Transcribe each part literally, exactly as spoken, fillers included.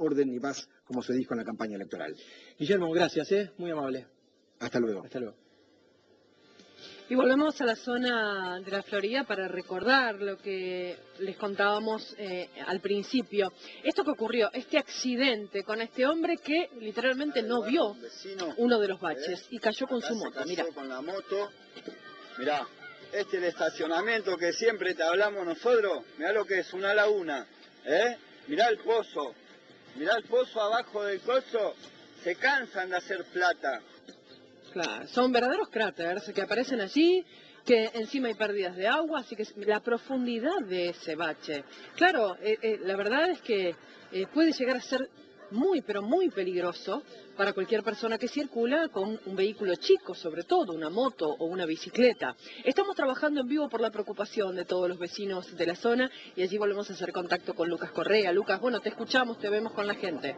orden y paz, como se dijo en la campaña electoral. Guillermo, gracias, ¿eh? Muy amable. Hasta luego. Hasta luego. Y volvemos a la zona de la Florida para recordar lo que les contábamos eh, al principio. Esto que ocurrió, este accidente con este hombre que literalmente no vio uno de los baches y cayó con su moto. Mira. Con la moto. Mirá, este es el estacionamiento que siempre te hablamos nosotros. Mirá lo que es una laguna, ¿eh? Mirá el pozo. Mirá el pozo abajo del coso. Se cansan de hacer plata. Claro, son verdaderos cráteres que aparecen allí, que encima hay pérdidas de agua, así que la profundidad de ese bache. Claro, eh, eh, la verdad es que eh, puede llegar a ser muy, pero muy peligroso para cualquier persona que circula con un vehículo chico, sobre todo una moto o una bicicleta. Estamos trabajando en vivo por la preocupación de todos los vecinos de la zona y allí volvemos a hacer contacto con Lucas Correa. Lucas, bueno, te escuchamos, te vemos con la gente.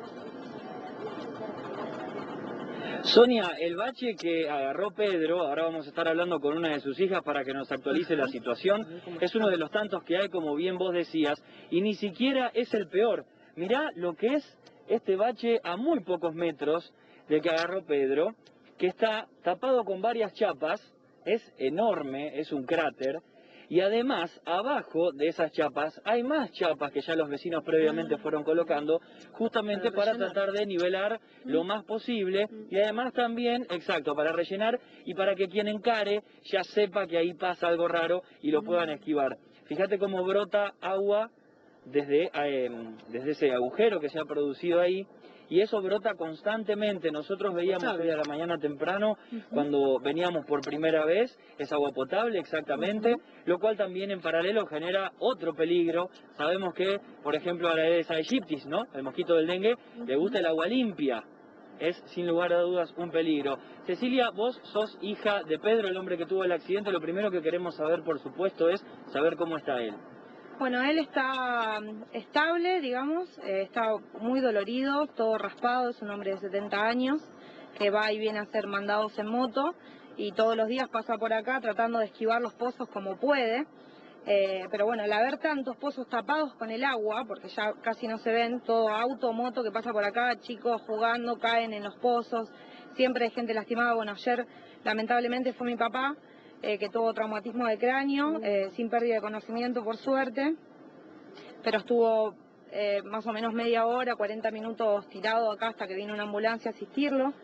Sonia, el bache que agarró Pedro, ahora vamos a estar hablando con una de sus hijas para que nos actualice la situación, es uno de los tantos que hay, como bien vos decías, y ni siquiera es el peor. Mirá lo que es este bache a muy pocos metros del que agarró Pedro, que está tapado con varias chapas, es enorme, es un cráter, y además abajo de esas chapas hay más chapas que ya los vecinos previamente fueron colocando, justamente para tratar de nivelar lo más posible, y además también, exacto, para rellenar y para que quien encare ya sepa que ahí pasa algo raro y lo puedan esquivar. Fíjate cómo brota agua desde, eh, desde ese agujero que se ha producido ahí, y eso brota constantemente. Nosotros veíamos hoy a la mañana temprano, uh-huh. cuando veníamos por primera vez, es agua potable exactamente, uh-huh. lo cual también en paralelo genera otro peligro. Sabemos que, por ejemplo, a la Aedes aegyptis, ¿no?, el mosquito del dengue, uh-huh. le gusta el agua limpia. Es sin lugar a dudas un peligro. Cecilia, vos sos hija de Pedro, el hombre que tuvo el accidente. Lo primero que queremos saber, por supuesto, es saber cómo está él. Bueno, él está estable, digamos, eh, está muy dolorido, todo raspado, es un hombre de setenta años, que va y viene a hacer mandados en moto, y todos los días pasa por acá tratando de esquivar los pozos como puede, eh, pero bueno, al haber tantos pozos tapados con el agua, porque ya casi no se ven, todo auto, moto que pasa por acá, chicos jugando, caen en los pozos, siempre hay gente lastimada. Bueno, ayer lamentablemente fue mi papá, Eh, que tuvo traumatismo de cráneo, eh, sin pérdida de conocimiento por suerte, pero estuvo eh, más o menos media hora, cuarenta minutos tirado acá hasta que vino una ambulancia a asistirlo.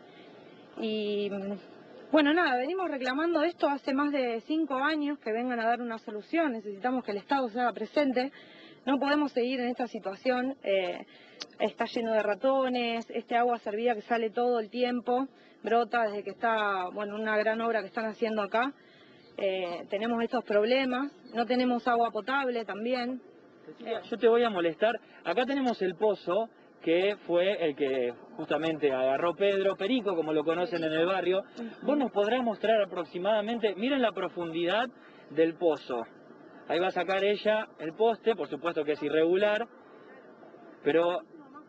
Y bueno, nada, venimos reclamando esto hace más de cinco años, que vengan a dar una solución. Necesitamos que el Estado se haga presente, no podemos seguir en esta situación. Eh, está lleno de ratones, este agua servida que sale todo el tiempo, brota desde que está, bueno, una gran obra que están haciendo acá. Eh, tenemos estos problemas, no tenemos agua potable también. Yo te voy a molestar, acá tenemos el pozo, que fue el que justamente agarró Pedro, Perico, como lo conocen en el barrio. Vos nos podrás mostrar aproximadamente, miren la profundidad del pozo. Ahí va a sacar ella el poste, por supuesto que es irregular, pero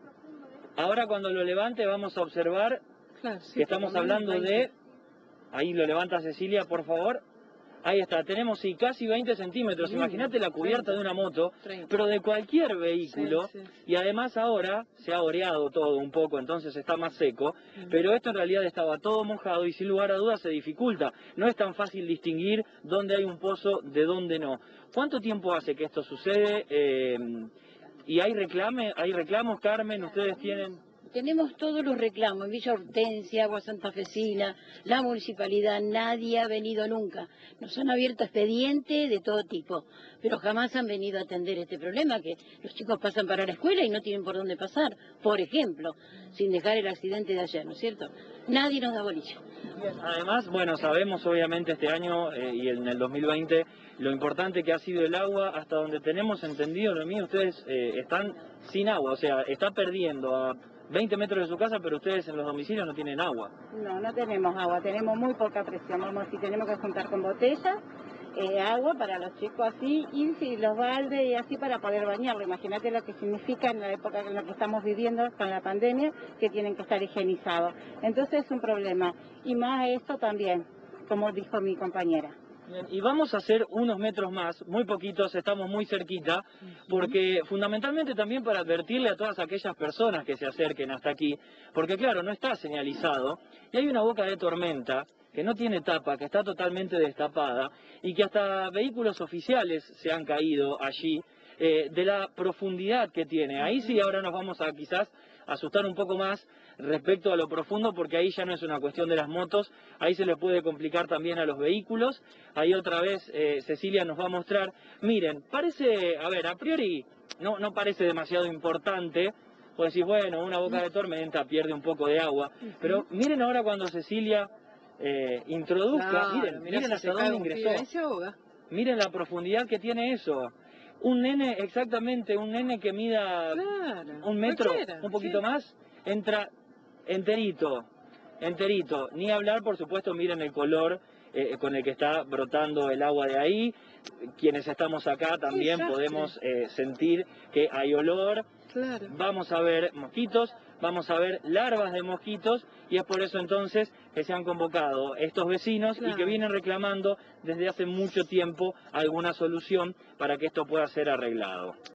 ahora cuando lo levante vamos a observar claro, sí, que estamos hablando de... Ahí lo levanta Cecilia, por favor. Ahí está, tenemos sí, casi veinte centímetros, sí, imagínate la cubierta treinta, de una moto, treinta. Pero de cualquier vehículo, sí, sí. Y además ahora se ha oreado todo un poco, entonces está más seco, uh-huh. Pero esto en realidad estaba todo mojado y sin lugar a dudas se dificulta, no es tan fácil distinguir dónde hay un pozo de dónde no. ¿Cuánto tiempo hace que esto sucede? Eh, ¿Y hay, reclame, hay reclamos, Carmen? ¿Ustedes tienen...? Tenemos todos los reclamos, Villa Hortensia, Agua Santafesina, la municipalidad, nadie ha venido nunca. Nos han abierto expedientes de todo tipo, pero jamás han venido a atender este problema, que los chicos pasan para la escuela y no tienen por dónde pasar, por ejemplo, sin dejar el accidente de ayer, ¿no es cierto? Nadie nos da bolilla. Además, bueno, sabemos obviamente este año eh, y en el dos mil veinte lo importante que ha sido el agua. Hasta donde tenemos entendido, lo mío, ustedes eh, están sin agua, o sea, está perdiendo a veinte metros de su casa, pero ustedes en los domicilios no tienen agua. No, no tenemos agua, tenemos muy poca presión, vamos, si tenemos que juntar con botellas, eh, agua para los chicos así, y si los baldes y así para poder bañarlo. Imagínate lo que significa en la época en la que estamos viviendo con la pandemia, que tienen que estar higienizados. Entonces es un problema, y más esto también, como dijo mi compañera. Bien, y vamos a hacer unos metros más, muy poquitos, estamos muy cerquita, porque fundamentalmente también para advertirle a todas aquellas personas que se acerquen hasta aquí, porque claro, no está señalizado, y hay una boca de tormenta que no tiene tapa, que está totalmente destapada, y que hasta vehículos oficiales se han caído allí, eh, de la profundidad que tiene. Ahí sí ahora nos vamos a quizás asustar un poco más respecto a lo profundo, porque ahí ya no es una cuestión de las motos, ahí se le puede complicar también a los vehículos. Ahí otra vez eh, Cecilia nos va a mostrar, miren, parece, a ver, a priori no, no parece demasiado importante, pues decir, bueno, una boca de tormenta pierde un poco de agua, pero miren ahora cuando Cecilia eh, introduzca, Claro, miren, mirá miren si hasta se cae dónde un pibe, ingresó, ahí se ahoga. miren la profundidad que tiene eso. Un nene, exactamente, un nene que mida Claro, un metro, cualquiera, un poquito sí. más, entra enterito, enterito. Ni hablar, por supuesto, miren el color eh, con el que está brotando el agua de ahí. Quienes estamos acá también desastre. podemos eh, sentir que hay olor. Claro. Vamos a ver mosquitos, vamos a ver larvas de mosquitos, y es por eso entonces que se han convocado estos vecinos y que Claro. vienen reclamando desde hace mucho tiempo alguna solución para que esto pueda ser arreglado.